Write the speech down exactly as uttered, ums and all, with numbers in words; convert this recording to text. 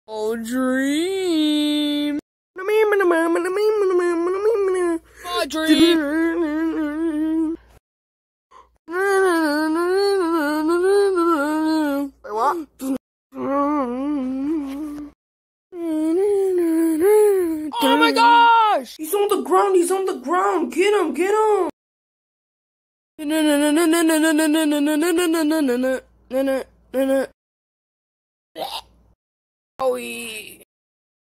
Oh, dream. My dream. Wait, what? Oh my gosh! He's on the ground, he's on the ground. Get him, get him. Oh, yeah.